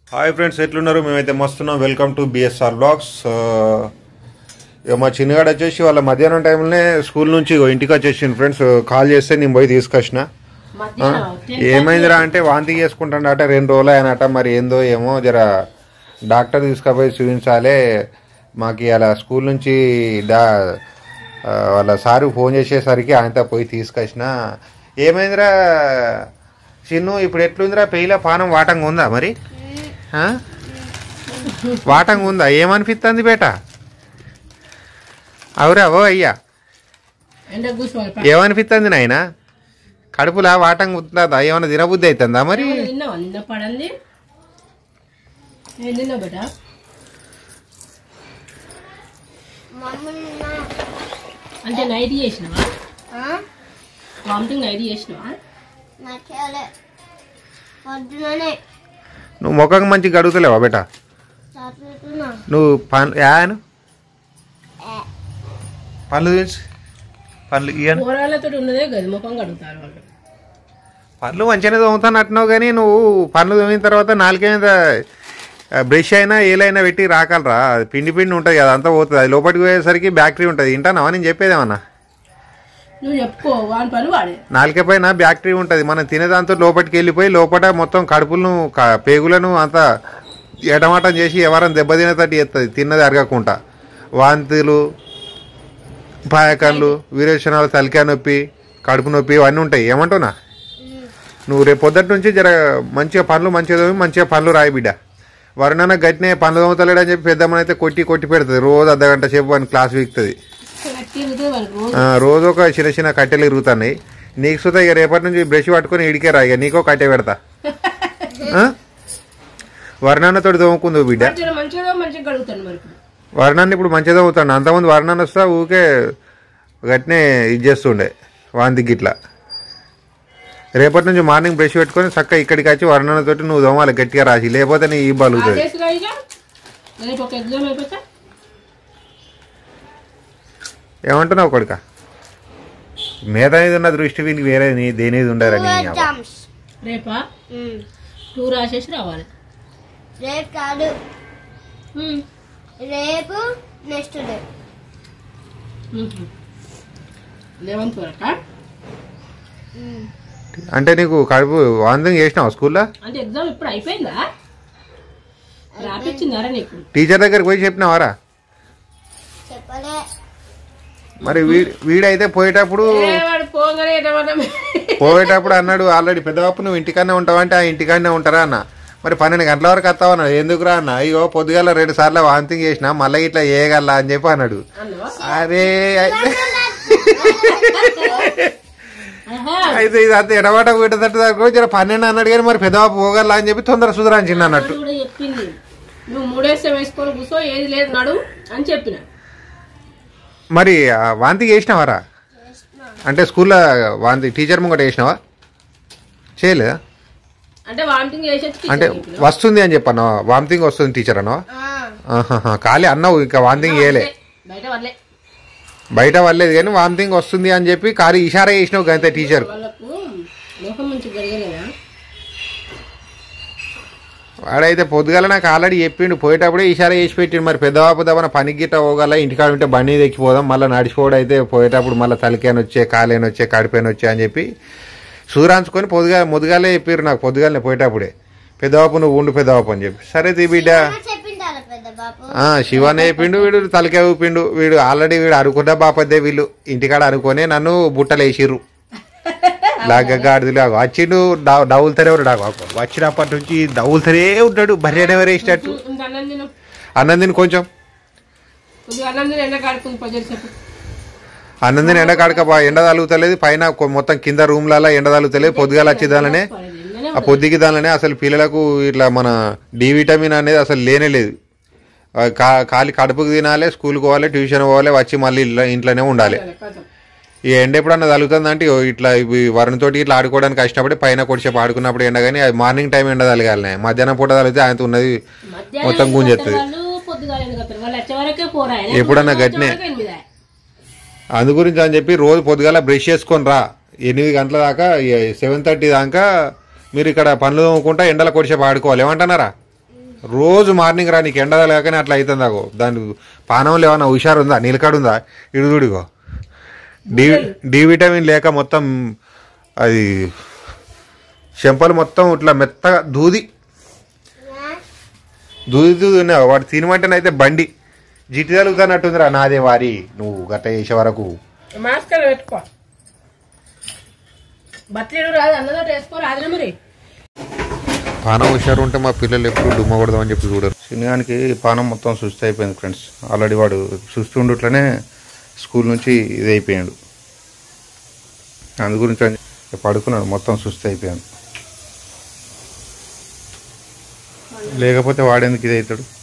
Hi friends, ఎట్లున్నారు? మేమైతే మస్తున్నాం. Welcome to BSR blogs. మా చిన్నగాడు వచ్చేసి వాళ్ళ మధ్యాహ్నం టైంలోనే స్కూల్ నుంచి ఇంటికి వచ్చేసిండు ఫ్రెండ్స్. కాల్ చేస్తే నేను పోయి తీసుకొచ్చిన. ఏమైందిరా అంటే వాంతి చేసుకుంటాడట, 2 రోజులు అయినట. మరి ఏందో ఏమో, జర డాక్టర్ తీసుకుపోయి చూపించాలి. మాకు ఇలా స్కూల్ నుంచి వాళ్ళ సారు ఫోన్ చేసేసరికి ఆయనతో పోయి తీసుకొచ్చిన. ఏమైందిరా చిన్ను, ఇప్పుడు ఎట్లుందిరా? పెయిలా పానం వాటంగా ఉందా? మరి వాటంగా ఉందా? ఏమనిపిస్తుంది బేట? అవురా ఓ అయ్యా, ఏమనిపిస్తుంది నాయన? కడుపులా వాటంగా ఉంటుందా? ఏమైనా తినబుద్ధి అవుతుందా? మరి అంటే నైట్ చేసినవా? వామిటింగ్ నైట్ చేసినవా? నువ్వు ముఖం మంచిగా గడుగుతలేవా బేట? నువ్వు పనులు తెలుసు, పనులు ఉన్నదే కదా ముఖం కడుగుతారు వాళ్ళు. పనులు మంచిగానే తోముతాను అంటున్నావు, కానీ నువ్వు పనులు తోమిన తర్వాత నాలుగే మీద బ్రష్ అయినా ఏలైనా పెట్టి రాకలరా. పిండి ఉంటుంది కదా, అంతా పోతుంది. అది లోపలికి పోయేసరికి బ్యాక్టీరియా ఉంటుంది. వింటానా నేను చెప్పేదేమన్నా? నువ్వు చెప్పుకో, వాని పని వాడే. నాలుక పైన బ్యాక్టీరియా ఉంటుంది. మనం తినేదాంతో లోపలికి వెళ్ళిపోయి లోపల మొత్తం కడుపులను పేగులను అంతా ఎటమాటం చేసి ఎవరైనా దెబ్బతినేటట్టు చేస్తుంది, తిన్నది అరగకుండా. వాంతులు, పాయకాళ్ళు, విరేచనాలు, తలకాయ నొప్పి, కడుపు నొప్పి ఇవన్నీ ఉంటాయి. ఏమంటున్నా? నువ్వు రేపు పొద్దుటి నుంచి జర మంచిగా పనులు మంచిగా పనులు రాయి బిడ్డ. వరుణన్న గట్టినే పనులు తోముతలేడని చెప్పి పెద్దమ్మని అయితే కొట్టి పెడుతుంది. రోజు అర్ధగంట సేపు అని క్లాస్ వీక్తుంది. రోజు ఒక చిన్న కట్టెలు ఇరుగుతున్నాయి. నీకు సుతా ఇక రేపటి నుంచి బ్రష్ పట్టుకుని ఇడికే రా. ఇక నీకో కట్టె పెడతా. వరుణన్నతో తోముకుందు బిడ్డ. వరుణాన్ని ఇప్పుడు మంచిగా తోముతాడు. అంతకుముందు వరుణాన్ని వస్తా ఊకే గట్టినే ఇది చేస్తుండే వాంతి గిట్లా. రేపటి నుంచి మార్నింగ్ బ్రష్ పెట్టుకొని చక్కగా ఇక్కడికి వచ్చి వరుణన్నతోటి నువ్వు తోమాలి గట్టిగా రాసి, లేకపోతే నీ ఈ బలుగుతుంది. ఏమంటున్నావు కొడుక? మీద మీద ఉన్న దృష్టి వీనికి వేరే దేనేది ఉండరని. రేపా టూర్ రాసేసి రావాలి. రేపు కాదు, రేపు నెక్స్ట్ డే 11th వరక. అంటే నీకు కడుపు వాంతింగ్ చేసినావా స్కూల్లో? అంటే ఎగ్జామ్ ఇప్పుడు అయిపోయిందా? రాపిచ్చిందారా నీకు? టీచర్ దగ్గరికి పోయి చెప్పినావారా? చెప్పలే. మరి వీడైతే పోయేటప్పుడు అన్నాడు ఆల్రెడీ, పెద్దవాపు నువ్వు ఇంటికన్నా ఉంటావంటే ఆ ఇంటికన్నా ఉంటారా అన్న. మరి 12 గంటల వరకు వస్తావన్నా. ఎందుకురా అన్న? అయ్యో పొద్దుగాల 2 సార్లు వాంతింగ్ చేసినా, మళ్ళీ ఇట్లా చేయగల అని చెప్పి అన్నాడు. అరే అయితే ఇది అంత ఎడబాట పెట్టేటట్టు దాకా జర 12 అన్నాడు, కానీ మరి పెద్దవాపు పోగల అని చెప్పి తొందర సుధరాంచింది అన్నట్టు. చెప్పింది నువ్వు 3 వేస్తే వేసుకొని కూర్చో, ఏది లేదు నడు అని చెప్పిన. మరి వాంతి చేసినావారా? అంటే స్కూల్లో వాంతి టీచర్ ముంగట చేసినావా? చేయలేదా? అంటే వామిటింగ్ చేసేది అంటే వస్తుంది అని చెప్పాను. వామిటింగ్ వస్తుంది టీచర్ అన్నావా? ఖాళీ అన్నావు, ఇంకా వామిటింగ్ చేయలే. బయట వల్లేదు కానీ వామిటింగ్ వస్తుంది అని చెప్పి ఖాళీ ఇషారా చేసినావు అంతే టీచర్. వాడైతే పొద్దుగాల నాకు ఆల్రెడీ చెప్పిండు, పోయేటప్పుడే ఇషారా చేసి పెట్టిండు. మరి పెద్దవాపు దవన పనికి గిట్ట పోగల, ఇంటికాడ ఉంటే బండి ఎక్కిపోదాం, మళ్ళీ నడిచిపోవడం అయితే పోయేటప్పుడు మళ్ళీ తలకేని వచ్చే, కాలేని వచ్చే, కడిపోయిన వచ్చే అని చెప్పి సూరాంచుకొని ముదుగాలే చెప్పారు నాకు. పొద్దుగాలనే పోయేటప్పుడే పెద్దవాపు నువ్వు ఉండు పెద్దవాపు అని చెప్పి. సరే తీ బిడ్డ. శివనే చెప్పిండు, వీడు తలకే ఊపిండు. వీడు ఆల్రెడీ అనుకున్న బాపద్దే. వీళ్ళు ఇంటికాడ అనుకునే నన్ను బుట్టలు వేసిర్రు. లాగాడిదిలా వచ్చిండు డౌలుతనే ఉన్నాడు. వచ్చినప్పటి నుంచి డౌలుతనే ఉంటాడు. బర్రెడెవరు వేసినట్టు. అన్నం తిని కొంచెం అన్నం తిని ఎండ కాడక ఎండ తలుగుతలేదు. పైన మొత్తం కింద రూమ్లలో ఎండ తలుగుతలేదు. పొద్దుగాల వచ్చేదానినే ఆ పొద్దుకి దానినే అసలు పిల్లలకు ఇట్లా మన డి విటమిన్ అనేది అసలు లేనే లేదు. ఖాళీ కడుపుకు తినాలి, స్కూల్కి పోవాలి, ట్యూషన్ పోవాలి, వచ్చి మళ్ళీ ఇంట్లోనే ఉండాలి. ఈ ఎండ ఎప్పుడన్నా తగులుతుందంటే ఇట్లా వరుణతోటి ఇట్లా ఆడుకోవడానికి వచ్చినప్పుడు పైన కొద్దిసేపు ఆడుకున్నప్పుడు ఎండ, కానీ అది మార్నింగ్ టైం ఎండ తలగాలి. మధ్యాహ్నం పూట తగిలితే ఆయనతో ఉన్నది మొత్తం గుంజెత్తుంది. ఎప్పుడన్నా గట్టినే. అందు గురించి అని చెప్పి రోజు పొద్దుగాల బ్రష్ చేసుకొని రా. 8 గంటల దాకా 7:30 దాకా మీరు ఇక్కడ పనులు తోముకుంటా ఎండల కొడిసేపు ఆడుకోవాలి. ఏమంటున్నారా? రోజు మార్నింగ్ రా, నీకు ఎండ తగలగానే అట్లా అవుతుంది అగో. దాని పానంలో ఏమన్నా హుషారు ఉందా, నిలకడుందా? ఇడుగుడిగో డి విటమిన్ లేక మొత్తం అది చెంపలు మొత్తం ఇట్లా మెత్తగా దూది ఉన్నావు. వాడు తినమంటేనైతే బండి జిట్టి తలుగుతానట్టుందిరా. నాదే వారి నువ్వు గట్ట చేసే వరకు మాస్క్ పెట్టుకో. బట్టలు రాదు అన్నదో వేసుకో రాదురా మరి. పానం హుషారు ఉంటే మా పిల్లలు ఎప్పుడు డుమ్మ కొడదామని చెప్పి చూడరు. చిన్నగానికి పానం మొత్తం సుస్థి అయిపోయింది ఫ్రెండ్స్. ఆల్రెడీ వాడు సుస్థి ఉండుట్లనే స్కూల్ నుంచి ఇది అయిపోయాడు. అందు గురించి పడుకున్నాడు, మొత్తం సుస్థి అయిపోయాడు. లేకపోతే వాడేందుకు ఇది అవుతాడు.